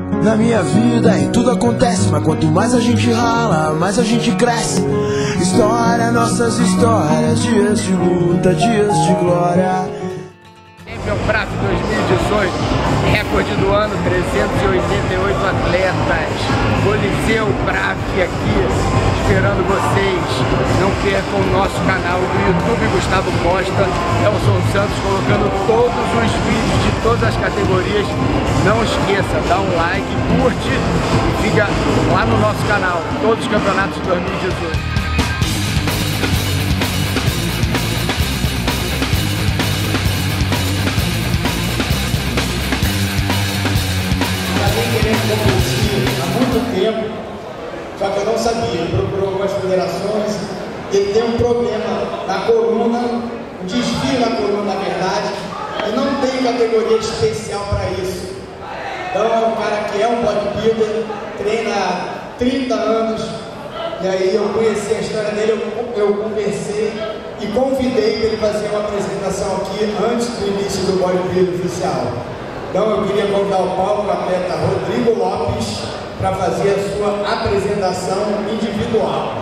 Na minha vida e tudo acontece, mas quanto mais a gente rala, mais a gente cresce. História, nossas histórias, dias de luta, dias de glória. Champion Praf 2018, recorde do ano, 388 atletas. Coliseu Praf aqui, esperando vocês. Não percam o nosso canal do YouTube, Gustavo Costa, Elson Santos, colocando todos os vídeos de todas as categorias. Não esqueça, dá um like, curte e fica lá no nosso canal, todos os campeonatos de 2018. Querendo competir há muito tempo, só que eu não sabia. Ele procurou algumas federações. Ele tem um problema na coluna, um desvio na coluna, na verdade, e não tem categoria especial para isso. Então é um cara que é um bodybuilder, treina há 30 anos, e aí eu conheci a história dele, eu conversei e convidei para ele fazer uma apresentação aqui antes do início do bodybuilder oficial. Então eu queria convidar o palco o atleta Rodrigo Lopes para fazer a sua apresentação individual.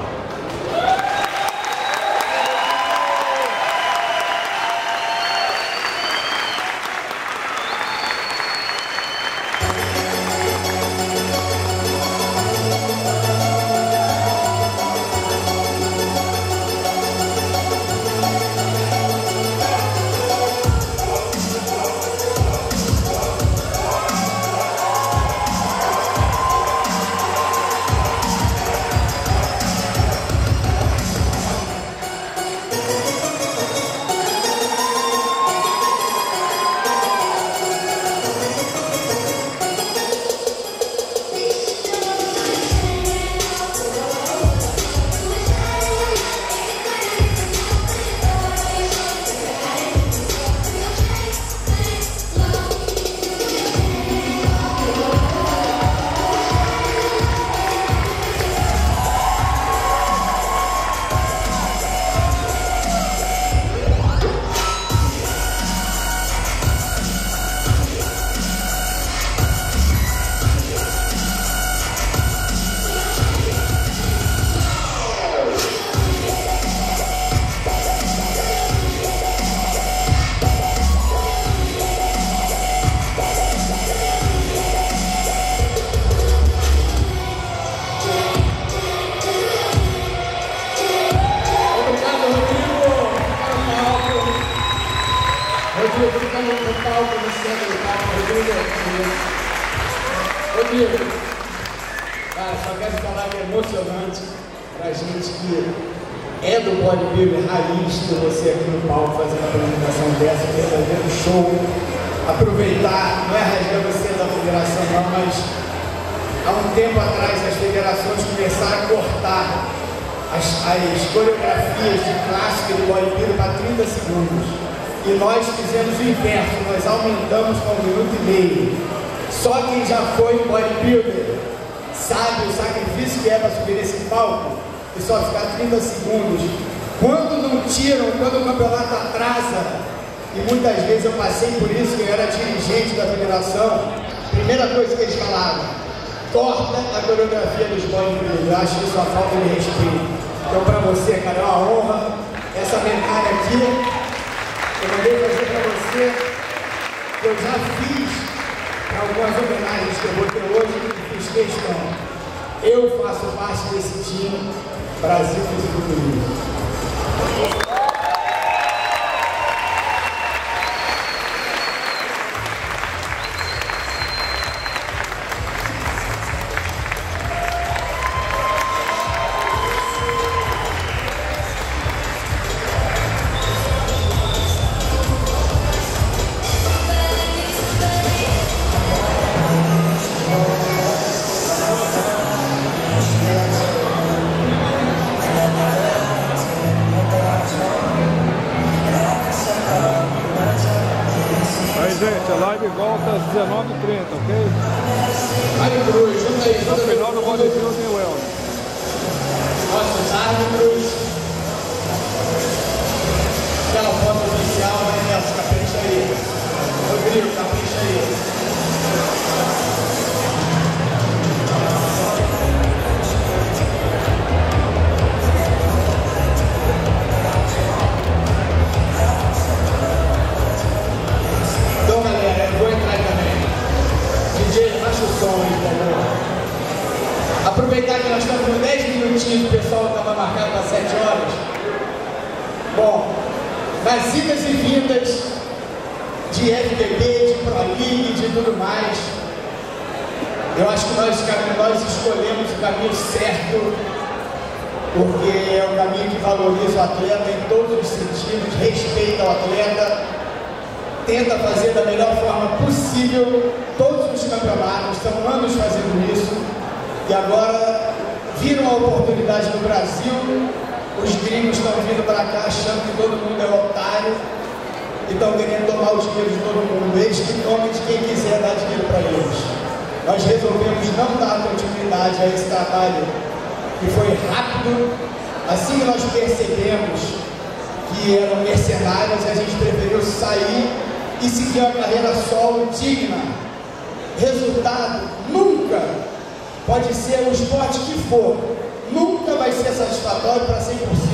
Rodrigo, cara, só quero falar que é emocionante pra gente que é do bodybuilder raiz, ter você aqui no palco fazendo uma apresentação dessa, verdadeiro show. Aproveitar, não é rasgando você da federação não, mas há um tempo atrás as federações começaram a cortar as coreografias de clássica do bodybuilder para 30 segundos. E nós fizemos o inverso, nós aumentamos para 1 minuto e meio. Só quem já foi bodybuilder sabe o sacrifício que é para subir nesse palco e só ficar 30 segundos. Quando não tiram, quando o campeonato atrasa, e muitas vezes eu passei por isso, que eu era dirigente da federação, primeira coisa que eles falaram, corta a coreografia dos bodybuilders. Eu acho isso uma falta de respeito. Então para você, cara, é uma honra. Essa medalha aqui, eu mandei fazer para você, que eu já fiz algumas homenagens que eu vou ter hoje e fiz questão. Eu faço parte desse time Brasil Fisiculturismo. Gente, a live volta às 19h30, ok? Árbitros, junta aí, no final do bodybuilding well. Nossos árbitros. Aquela foto oficial, né, Nelson? Capricha aí. Rodrigo, capricha aí. DJ, baixa o som aí, por favor. Aproveitar que nós estamos com 10 minutinhos, o pessoal estava marcado para 7 horas. Bom, nas idas e vindas de FBB, de Pro League, de tudo mais, eu acho que nós escolhemos o caminho certo, porque é um caminho que valoriza o atleta em todos os sentidos, respeita o atleta, tenta fazer da melhor forma possível todos os campeonatos, estão anos fazendo isso, e agora viram a oportunidade no Brasil, os gringos estão vindo para cá achando que todo mundo é otário, e estão querendo tomar o dinheiro de todo mundo, eles que tomem de quem quiser dar dinheiro para eles. Nós resolvemos não dar continuidade a esse trabalho que foi rápido. Assim que nós percebemos que eram mercenários, a gente preferiu sair e seguir uma carreira solo digna. Resultado nunca pode ser o esporte que for, nunca vai ser satisfatório para 100%.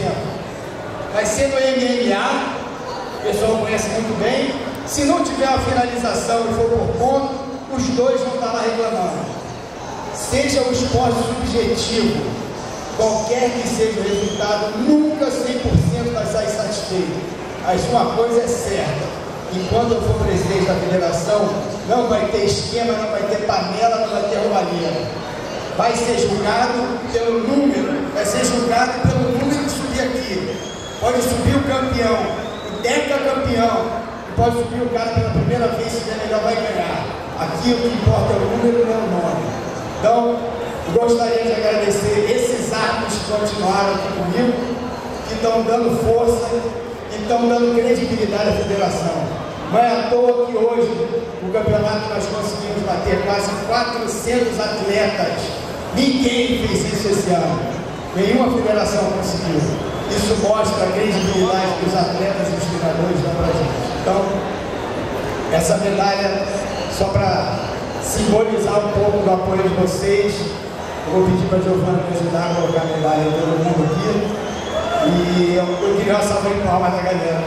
Vai ser no MMA, o pessoal conhece muito bem. Se não tiver a finalização e for por ponto, os dois vão estar lá reclamando. Seja o esporte subjetivo, qualquer que seja o resultado, nunca 100% vai sair satisfeito. Mas uma coisa é certa: enquanto eu for presidente da federação, não vai ter esquema, não vai ter panela, não vai ter roubalheira. Vai ser julgado pelo número, vai ser julgado pelo número que subir aqui. Pode subir o campeão, o decacampeão, e pode subir o cara pela primeira vez, se der melhor vai ganhar. Aqui o que importa é o número, não é o nome. Então, eu gostaria de agradecer esses atos que continuaram aqui comigo, que estão dando força e estão dando credibilidade à federação. Não é à toa que hoje, no campeonato, nós conseguimos bater quase 400 atletas. Ninguém fez isso esse ano. Nenhuma federação conseguiu. Isso mostra a credibilidade que os atletas e os treinadores dão para a gente. Então, essa medalha, só para simbolizar um pouco do apoio de vocês, eu vou pedir para a Giovana me ajudar a colocar a medalha de todo mundo aqui. E eu queria uma salva de palmas da galera.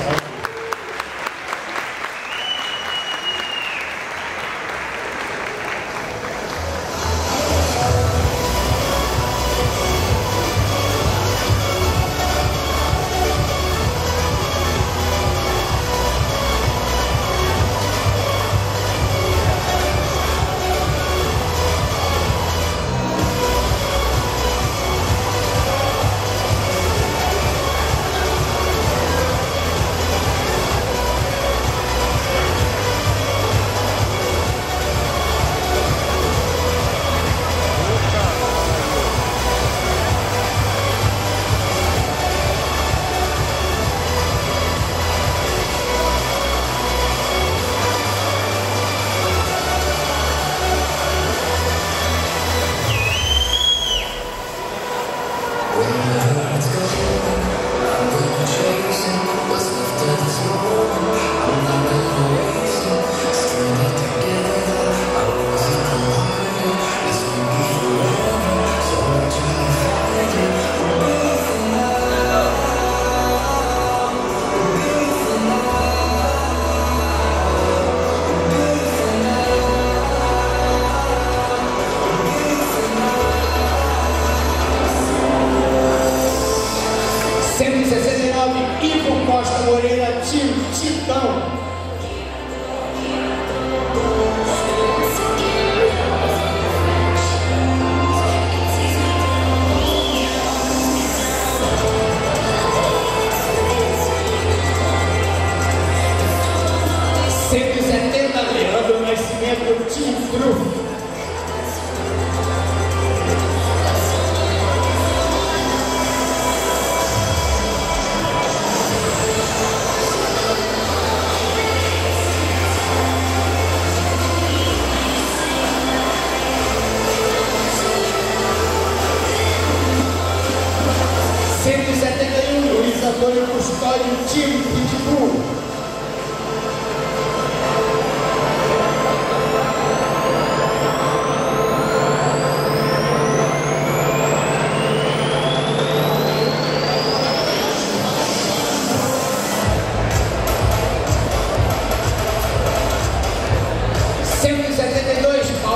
Antônio Custódio, time Pitbull.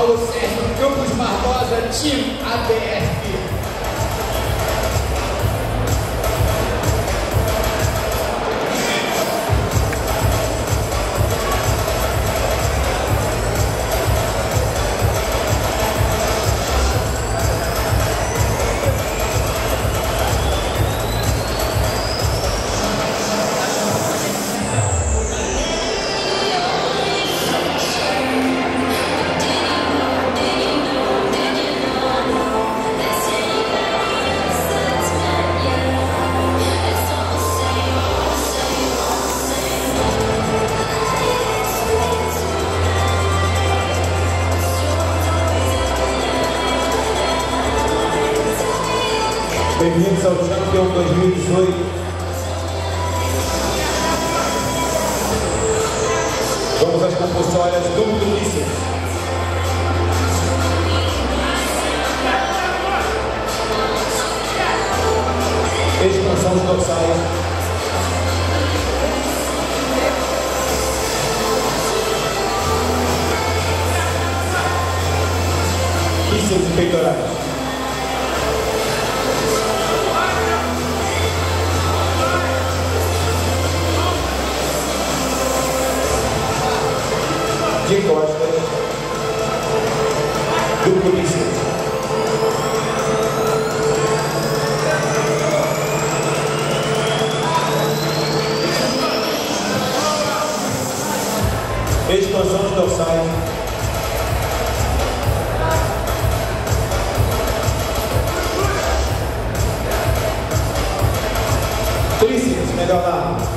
Paulo Sérgio Campos Barbosa, Team ABF. Bem-vindos ao Champion 2018. Vamos às compulsórias duplo bíceps. Expansão dorsais. Bíceps e peitorais. De costas, duplo bíceps. Expansões dorsais. Tríceps, melhor lado.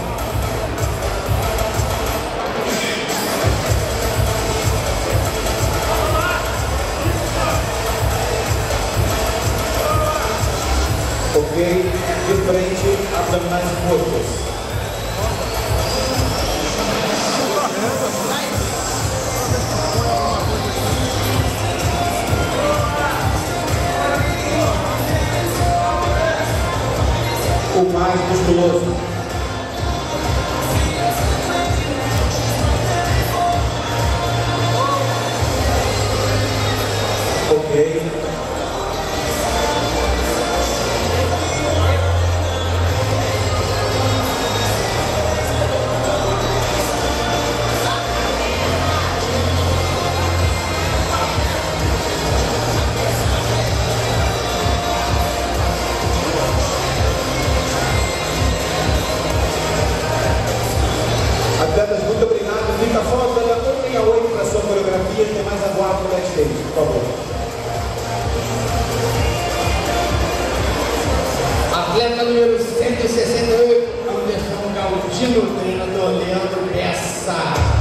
Ok, de frente, abdominais curtos. O mais musculoso. Ok. Atletas, muito obrigado. Fica só dando 168 para a sua coreografia. Tem mais aguardo no backstage, por favor. Atleta número 168, Anderson Galdino, treinador Leandro Bessa.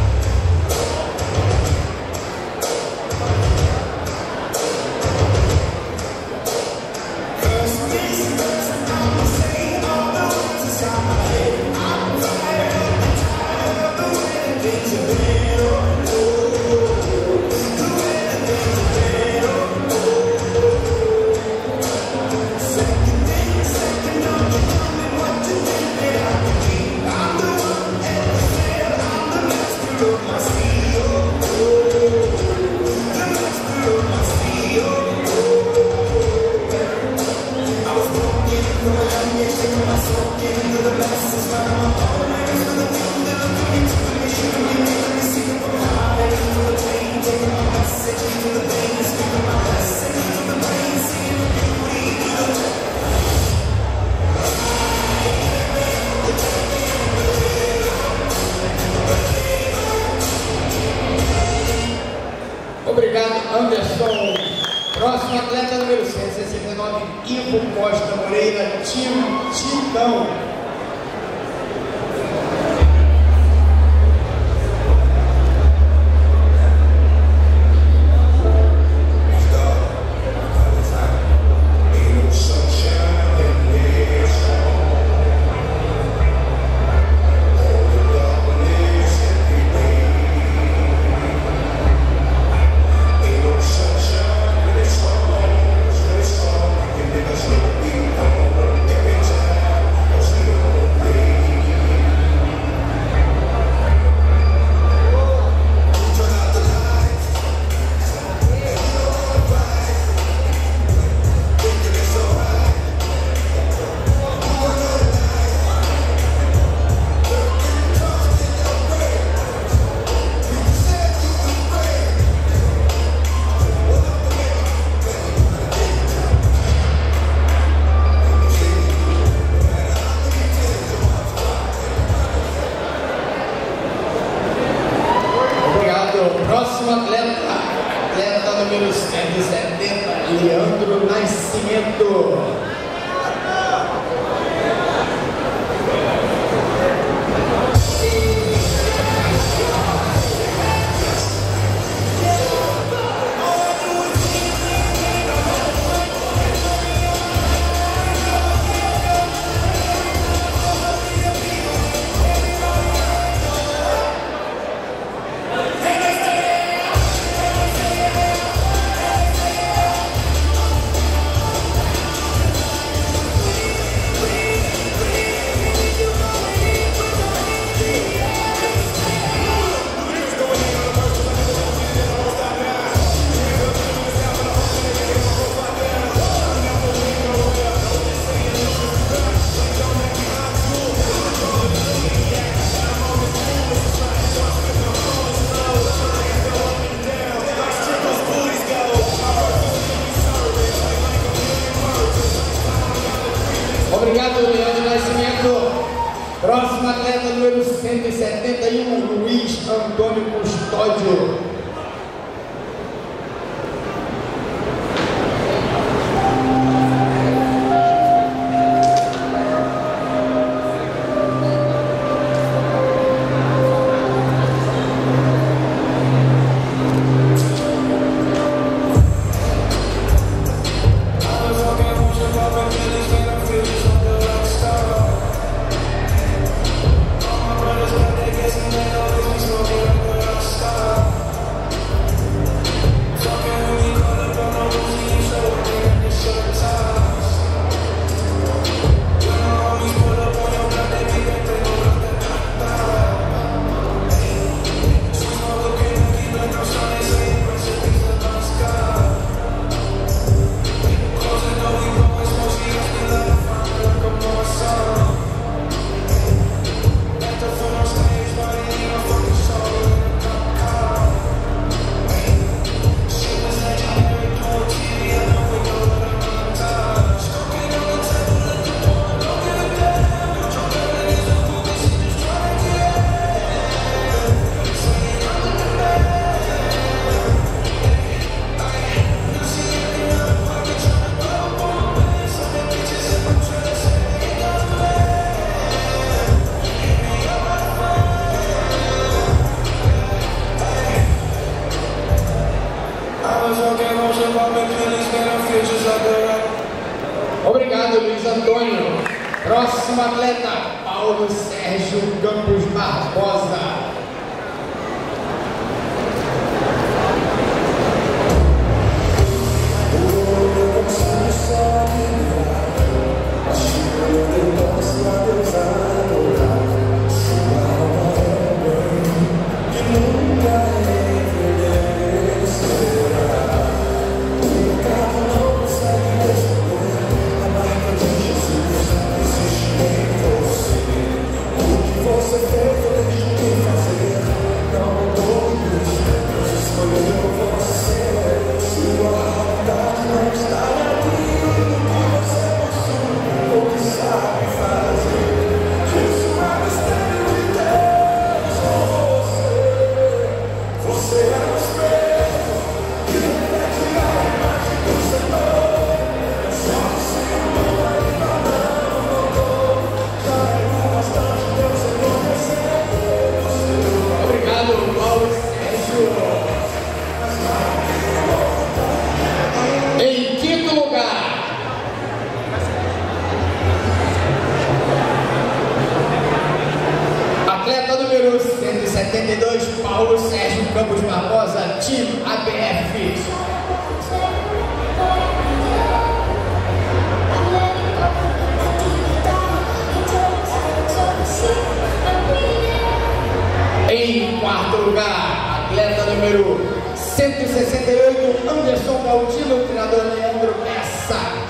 Obrigado, Anderson. Próximo atleta número 169, Ivo Costa Moreira, Time Titão. número 170, Leandro Nascimento. Obrigado, Leandro Nascimento. Próximo atleta, número 171, Luiz Antônio Custódio. Obrigado, Luiz Antônio. Próximo atleta, Paulo Sérgio Campos Barbosa. Número 172, Paulo Sérgio Campos Barbosa, time ABF. Em quarto lugar, atleta número 168, Anderson Galdino, treinador Leandro Bessa.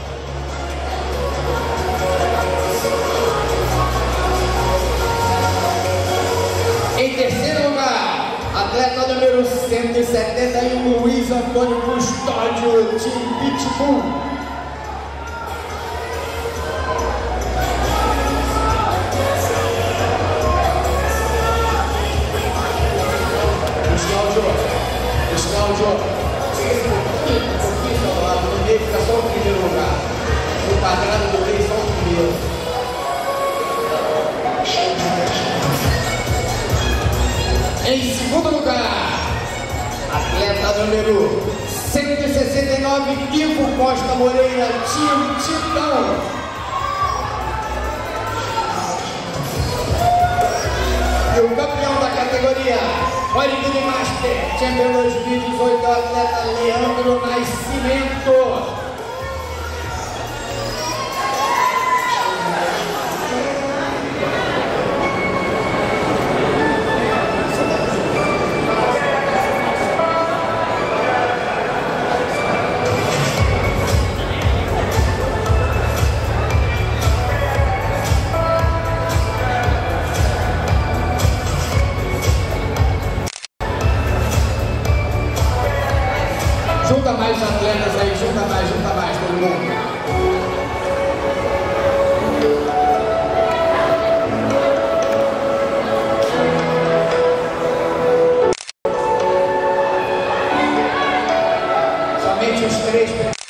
Em terceiro lugar, atleta número 171, Luiz Antônio Custódio, time Pitbull. Custódio. pouquinho, seu lado, no meio fica só o primeiro lugar. O quadrado do meio só o primeiro. Em segundo lugar, atleta número 169, Ivo Costa Moreira, Tio Titão. E o campeão da categoria Bodybuilding Master Champion 2018, atleta Leandro Nascimento. Junta mais atletas aí, junta mais todo mundo. Somente os três.